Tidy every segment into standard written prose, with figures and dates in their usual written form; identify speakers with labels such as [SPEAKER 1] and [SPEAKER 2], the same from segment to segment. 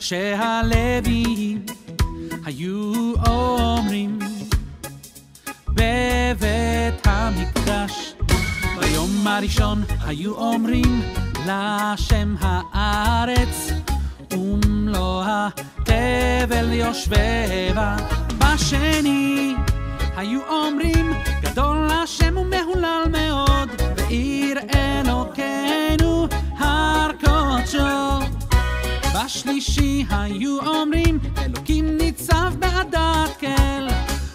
[SPEAKER 1] שהלוויים היו אומרים בבית המקדש, ביום הראשון היו אומרים לשם הארץ ומלוא התבל יושביה, בשני היו אומרים גדול השם ומהולל מאוד, בעיר אלוקינו הר קודשו, בשלישי היו אומרים אלוקים ניצב בעדת כל,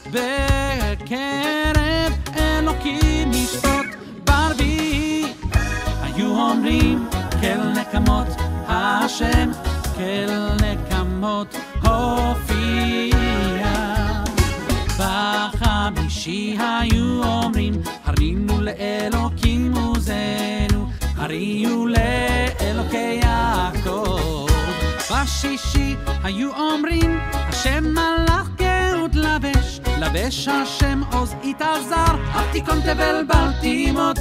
[SPEAKER 1] בקרב אלוקים ישפוט, ברביעי היו אומרים כל נקמות השם, כל נקמות הופיע, בחמישי היו אומרים הרינו לאלוקים עוזנו, הרינו לאלוקי יעקב, בשישי היו אומרים השם מלך גאות לבש, לבש השם עוז יתעזר, אל תיכון תבל בל תימות,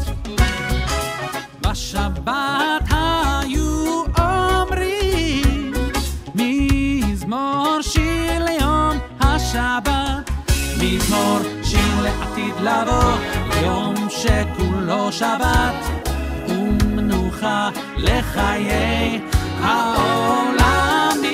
[SPEAKER 1] בשבת היו אומרים מזמור שיר ליום השבת, מזמור שיר לעתיד לבוא, יום שכולו שבת ומנוחה לחיי העולם.